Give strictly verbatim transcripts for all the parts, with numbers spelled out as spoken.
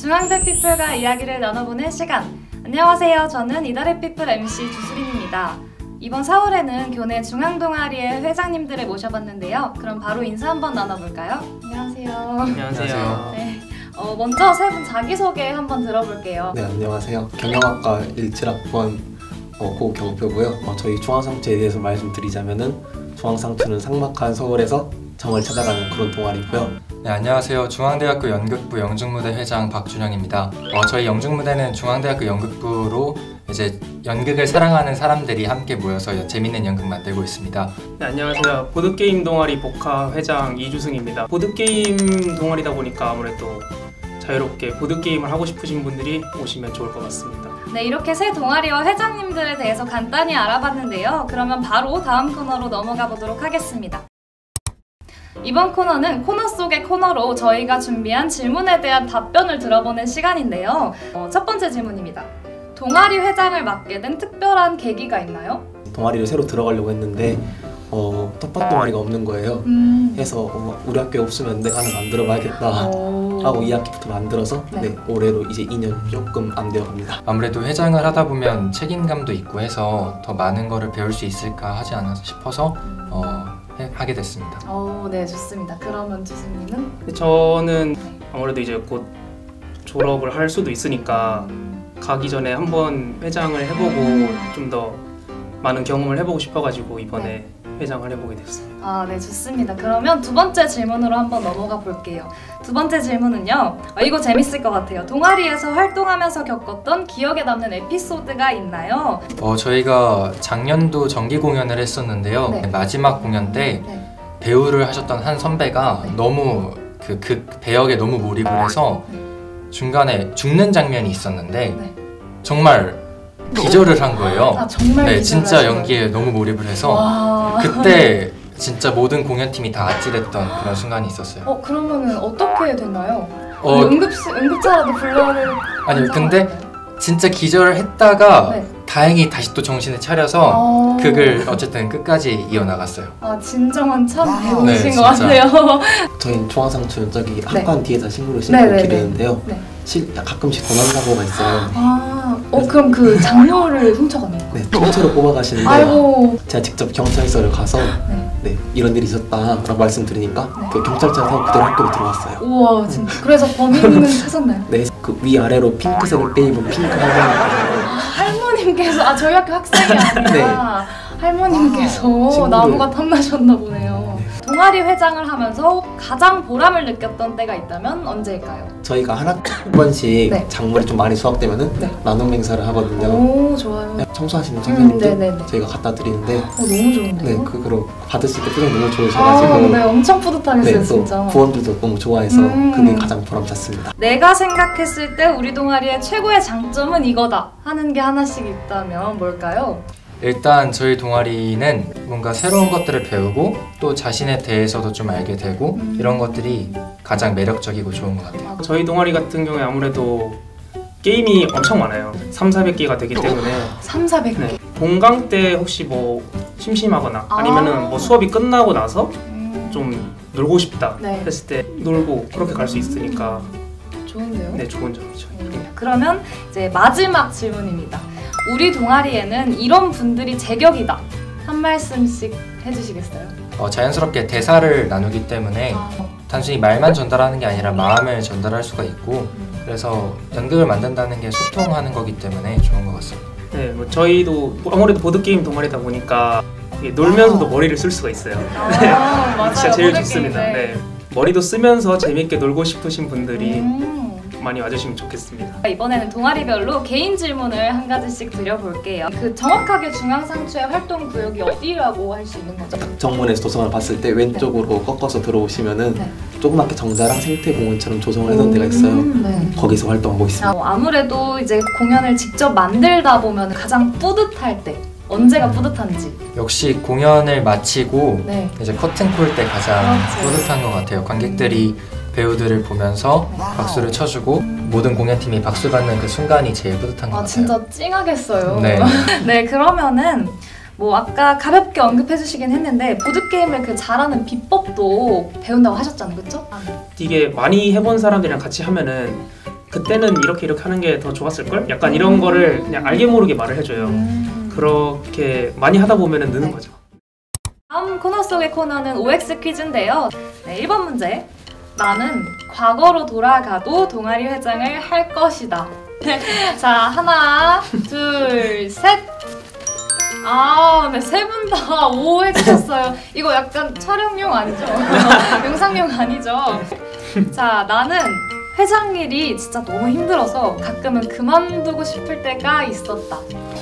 중앙대 피플과 이야기를 나눠보는 시간. 안녕하세요. 저는 이달의 피플 엠씨 주수린입니다. 이번 사월에는 교내 중앙동아리의 회장님들을 모셔봤는데요. 그럼 바로 인사 한번 나눠볼까요? 안녕하세요. 안녕하세요. 네, 어, 먼저 세 분 자기소개 한번 들어볼게요. 네, 안녕하세요. 경영학과 일칠 학번 어, 고경표고요. 어, 저희 중앙상추에 대해서 말씀드리자면은 중앙상추는 삭막한 서울에서 정을 찾아가는 그런 동아리고요. 네, 안녕하세요. 중앙대학교 연극부 영중무대 회장 박준영입니다. 어, 저희 영중무대는 중앙대학교 연극부로 이제 연극을 사랑하는 사람들이 함께 모여서 재밌는 연극 만들고 있습니다. 네, 안녕하세요. 보드게임 동아리 복화 회장 이주승입니다. 보드게임 동아리다 보니까 아무래도 자유롭게 보드게임을 하고 싶으신 분들이 오시면 좋을 것 같습니다. 네, 이렇게 세 동아리와 회장님들에 대해서 간단히 알아봤는데요. 그러면 바로 다음 코너로 넘어가 보도록 하겠습니다. 이번 코너는 코너 속의 코너로 저희가 준비한 질문에 대한 답변을 들어보는 시간인데요. 어, 첫 번째 질문입니다. 동아리 회장을 맡게 된 특별한 계기가 있나요? 동아리를 새로 들어가려고 했는데 어, 텃밭 동아리가 없는 거예요. 음. 해서 어, 우리 학교에 없으면 내가 하나 만들어봐야겠다 오. 하고 이 학기부터 만들어서 네. 네, 올해로 이제 이 년 조금 안 되어갑니다. 아무래도 회장을 하다 보면 책임감도 있고 해서 더 많은 거를 배울 수 있을까 하지 않나 싶어서 어, 해, 하게 됐습니다. 오, 네, 좋습니다. 그러면 주승님은? 저는 아무래도 이제 곧 졸업을 할 수도 있으니까 가기 전에 한번 회장을 해보고 좀 더 많은 경험을 해보고 싶어가지고 이번에 네. 회장을 해보게 됐습니다. 아, 네, 좋습니다. 그러면 두 번째 질문으로 한번 넘어가 볼게요. 두 번째 질문은요. 아, 이거 재밌을 것 같아요. 동아리에서 활동하면서 겪었던 기억에 남는 에피소드가 있나요? 어, 저희가 작년도 정기 공연을 했었는데요. 네. 마지막 공연 때 네. 배우를 하셨던 한 선배가 네. 너무 그, 그 배역에 너무 몰입을 해서 네. 중간에 죽는 장면이 있었는데 네. 정말 기절을 한 거예요. 아, 정말 네, 기절을 진짜 하신 연기에 거예요? 너무 몰입을 해서 와. 그때 진짜 모든 공연팀이 다 아찔했던 그런 순간이 있었어요. 어, 그러면은 어떻게 됐나요? 어, 응급시, 응급차라도 불러를... 아니 근데 진짜 기절을 했다가 네. 다행히 다시 또 정신을 차려서 어... 극을 어쨌든 끝까지 이어나갔어요. 아, 진정한 참 배우신 네, 것 같아요. 저희 중앙상추는 저기 네. 학관 뒤에다 식물을 네, 심고 네, 기르는데요. 네. 실, 가끔씩 도난사고가 있어요. 아, 어, 그럼 그 장료를 훔쳐갔네요. 네, 통째로 뽑아가시는데 아이고. 제가 직접 경찰서를 가서 네. 네, 이런 일이 있었다라고 말씀드리니까 네. 그 경찰차 타고 그대로 학교로 들어왔어요. 우와, 진짜. 그래서 범인은 찾았나요? 네, 그 위아래로 핑크색을 빼입은 핑크 할머니. 할머님께서, 아, 저희 학교 학생이 아니라 할머님께서 친구를- 나무가 탐나셨나 보네요. 동아리 회장을 하면서 가장 보람을 느꼈던 때가 있다면 언제일까요? 저희가 한 학기 한 번씩 네. 작물이 좀 많이 수확되면은 네. 나눔 행사를 하거든요. 오, 좋아요. 네, 청소하시는 음, 청년님들 네네네. 저희가 갖다 드리는데 어, 너무 좋은데요? 네, 그거로 받으실 때 표정 너무 좋으셔가지고 아, 네, 엄청 뿌듯하겠어요, 네, 또 진짜. 부원들도 너무 좋아해서 음. 그게 가장 보람찼습니다. 내가 생각했을 때 우리 동아리의 최고의 장점은 이거다 하는 게 하나씩 있다면 뭘까요? 일단 저희 동아리는 뭔가 새로운 것들을 배우고 또 자신에 대해서도 좀 알게 되고 음. 이런 것들이 가장 매력적이고 좋은 것 같아요. 저희 동아리 같은 경우에 아무래도 게임이 엄청 많아요. 삼사백 개가 되기 때문에 삼사백 개. 네. 본강 때 혹시 뭐 심심하거나 아. 아니면은 뭐 수업이 끝나고 나서 음, 좀 놀고 싶다 네. 했을 때 놀고 그렇게 갈 수 있으니까 좋은데요? 네, 좋은 점이죠. 음, 그러면 이제 마지막 질문입니다. 우리 동아리에는 이런 분들이 제격이다. 한 말씀씩 해주시겠어요? 어, 자연스럽게 대사를 나누기 때문에 아, 단순히 말만 전달하는 게 아니라 마음을 전달할 수가 있고 그래서 연극을 만든다는 게 소통하는 거기 때문에 좋은 것 같습니다. 네, 뭐 저희도 아무래도 보드게임 동아리다 보니까 이게 놀면서도 머리를 쓸 수가 있어요. 아, 맞아요. 진짜 제일 보드게임, 좋습니다. 네. 네. 머리도 쓰면서 재밌게 놀고 싶으신 분들이 음. 많이 와주시면 좋겠습니다. 이번에는 동아리별로 개인 질문을 한 가지씩 드려볼게요. 그 정확하게 중앙상추의 활동 구역이 어디라고 할 수 있는 거죠? 정문에서 도서관을 봤을 때 왼쪽으로 꺾어서 들어오시면은 네. 조그맣게 정자랑 생태공원처럼 조성을 해놓은 데가 있어요. 음, 네. 거기서 활동하고 있습니다. 어, 아무래도 이제 공연을 직접 만들다 보면 가장 뿌듯할 때 언제가 뿌듯한지. 역시 공연을 마치고 네. 이제 커튼콜 때 가장 그렇죠. 뿌듯한 것 같아요. 관객들이 배우들을 보면서 박수를 쳐주고 모든 공연팀이 박수 받는 그 순간이 제일 뿌듯한 것 아, 같아요. 진짜 찡하겠어요. 네. 네, 그러면은 뭐 아까 가볍게 언급해 주시긴 했는데 보드게임을 그 잘하는 비법도 배운다고 하셨잖아요, 그쵸? 이게 많이 해본 사람들이랑 같이 하면은 그때는 이렇게 이렇게 하는 게 더 좋았을 걸? 약간 이런 거를 그냥 알게 모르게 말을 해줘요. 음. 그렇게 많이 하다 보면은 느는 네. 거죠. 다음 코너 속의 코너는 오엑스 퀴즈인데요. 네, 일 번 문제. 나는 과거로 돌아가도 동아리 회장을 할 것이다. 자, 하나, 둘, 셋. 아, 네, 세 분 다 오 해주셨어요. 이거 약간 촬영용 아니죠? 영상용 아니죠? 자, 나는 회장 일이 진짜 너무 힘들어서 가끔은 그만두고 싶을 때가 있었다.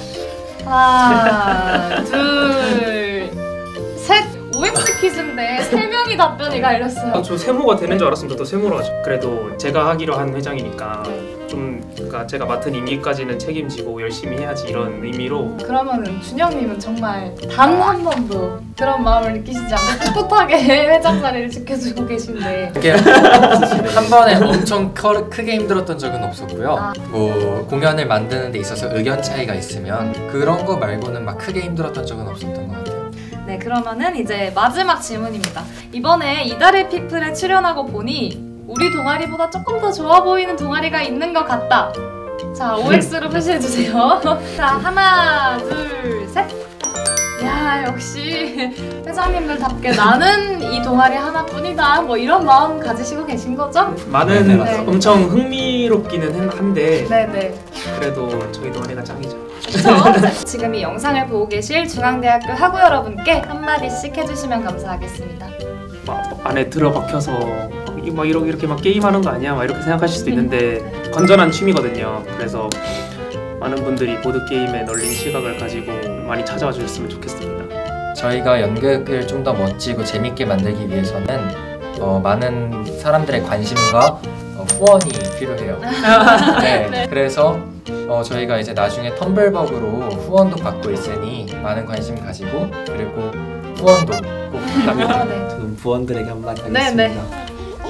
하나, 둘, 셋. 오엑스 퀴즈인데 세 명이 답변이 갈렸어요. 아, 저 세모가 되는 줄 알았으면 저도 세모로 하죠. 그래도 제가 하기로 한 회장이니까 좀 그러니까 제가 맡은 임기까지는 책임지고 열심히 해야지 이런 의미로. 그러면은 준영님은 정말 단 한 번도 그런 마음을 느끼시지 않고 꿋꿋하게 회장 자리를 지켜주고 계신데. 이게 한 번에 엄청 커, 크게 힘들었던 적은 없었고요. 아. 뭐 공연을 만드는 데 있어서 의견 차이가 있으면 그런 거 말고는 막 크게 힘들었던 적은 없었던 것 같아요. 네, 그러면은 이제 마지막 질문입니다. 이번에 이달의 피플에 출연하고 보니 우리 동아리보다 조금 더 좋아 보이는 동아리가 있는 것 같다. 자, 오엑스로 표시해주세요. 자, 하나, 둘, 셋. 야, 역시 회장님들답게 나는 이 동아리 하나뿐이다. 뭐 이런 마음 가지시고 계신 거죠? 많은 네, 맞습니다. 엄청 흥미롭기는 한데 네네. 그래도 저희 동아리가 짱이죠. 그렇죠? 지금 이 영상을 보고 계실 중앙대학교 학우 여러분께 한마디씩 해주시면 감사하겠습니다. 막 안에 들어박혀서 막 이렇게 이렇게 막 게임하는 거 아니야? 막 이렇게 생각하실 수도 있는데 건전한 취미거든요. 그래서 많은 분들이 보드 게임에 널린 시각을 가지고 많이 찾아와 주셨으면 좋겠습니다. 저희가 연극을 좀 더 멋지고 재밌게 만들기 위해서는 어, 많은 사람들의 관심과 어, 후원이 필요해요. 네, 네. 그래서 어, 저희가 이제 나중에 텀블벅으로 후원도 받고 있으니 많은 관심 가지고 그리고 후원도 꼭 부탁드립니다. 아, 네. 저는 부원들에게 한마디 네, 하겠습니다. 네.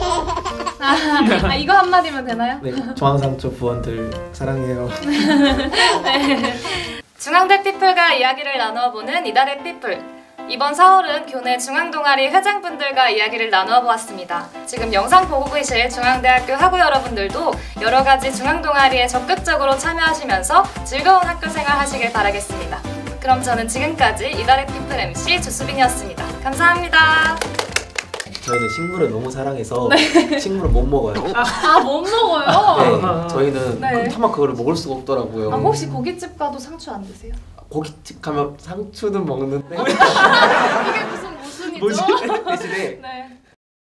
아, 이거 한마디면 되나요? 네, 중앙상초 부원들 사랑해요. 네. 중앙대 피플과 이야기를 나누어보는 이달의 피플. 이번 사월은 교내 중앙동아리 회장분들과 이야기를 나누어 보았습니다. 지금 영상 보고 계실 중앙대학교 학우 여러분들도 여러 가지 중앙동아리에 적극적으로 참여하시면서 즐거운 학교생활 하시길 바라겠습니다. 그럼 저는 지금까지 이달의 피플 엠씨 조수빈이었습니다. 감사합니다. 저희는 식물을 너무 사랑해서 식물을 못 먹어요. 아, 못 먹어요? 네, 저희는 네. 타마 그거를 먹을 수가 없더라고요. 아, 혹시 고깃집 가도 상추 안 드세요? 고깃집 가면 상추는 먹는데 이게 무슨 모순이죠? 대신에 네.